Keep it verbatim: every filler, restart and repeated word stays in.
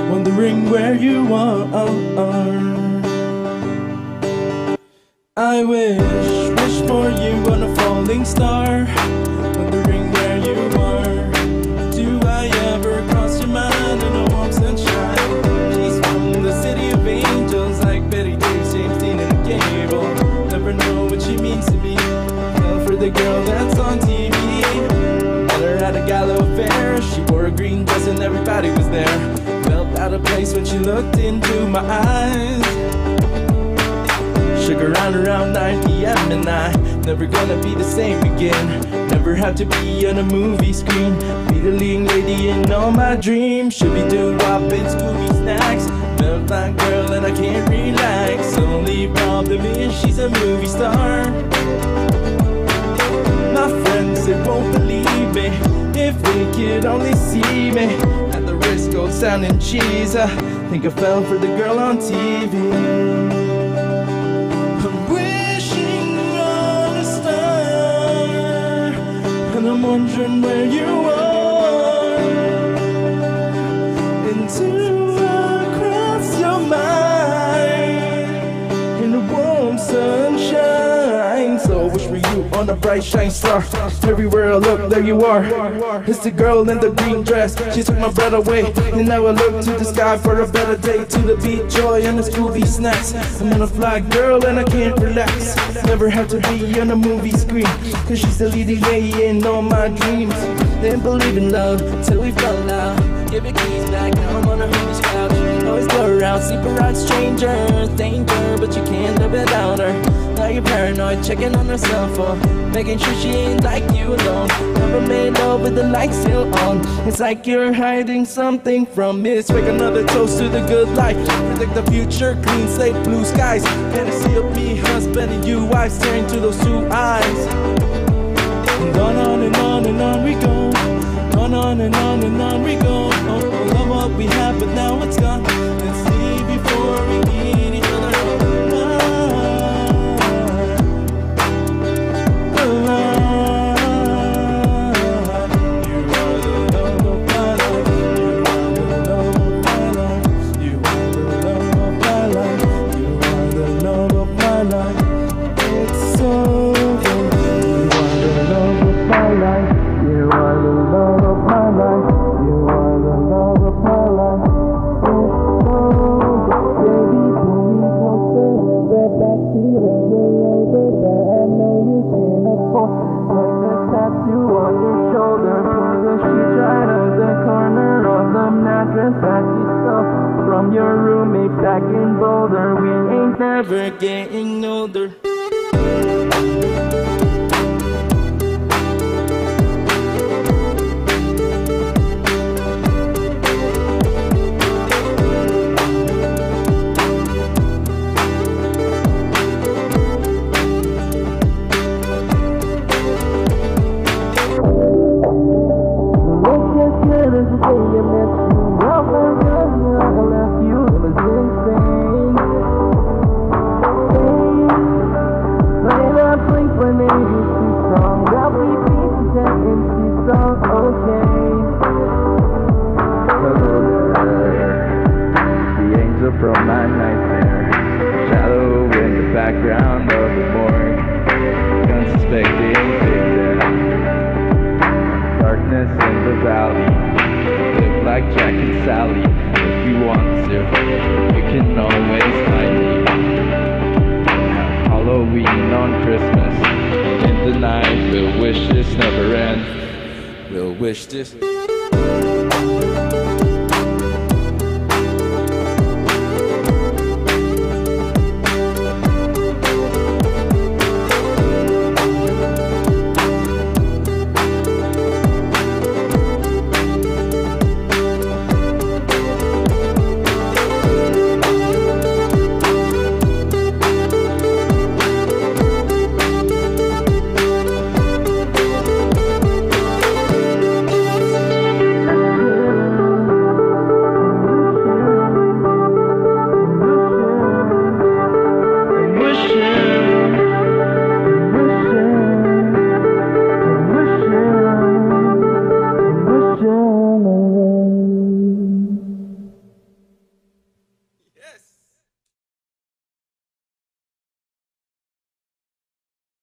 wondering where you are. I wish, wish for you on a falling star, wondering where you are. Do I ever cross your mind in a warm sunshine? She's from the city of angels, like Betty Davis, James Dean, and Gable. Never know what she means to me. Fell for the girl that's on T V. Met her at a gala affair. She wore a green dress and everybody was there. Felt out of place when she looked into my eyes. Shook around around nine P M and I never gonna be the same again. Never have to be on a movie screen. Be the leading lady in all my dreams. Should be doing wop and Scooby snacks. Felt like girl and I can't relax. Only problem is she's a movie star. My friends, they won't believe me if they could only see me. At the risk of sounding cheesy, I think I fell for the girl on T V. And I'm wondering where you are. Until I cross your mind in the warm sunshine. So wish for you on a bright shine star. Everywhere I look, there you are. It's the girl in the green dress. She took my breath away, and now I look to the sky for a better day. To the beat, joy, and the Scooby snacks. I'm on a fly girl and I can't relax. Never have to be on a movie screen, cause she's the leading lady in all my dreams. Didn't believe in love till we fell out. Give your keys back, now I'm on a homie's couch. Always go around, sleep around strangers. Danger, but you can't live without her. Now you're paranoid, checking on her cell phone, making sure she ain't like you alone. Never made love with the lights still on. It's like you're hiding something from me. Let's make another toast to the good life. Predict the future, clean slate, blue skies. Fantasy of me, husband and you, wife, staring to those two eyes. And on, on and on and on we go. On, on and on and on we go. Oh, oh, love what we have, but now it's gone. Let's see before we need each other. From your roommate back in Boulder, we ain't never getting older. From my nightmare, shadow in the background of the morgue, unsuspecting victim, darkness in the valley. Look like Jack and Sally. If you want to, you can always find me. Halloween on Christmas, in the night, we'll wish this never ends. We'll wish this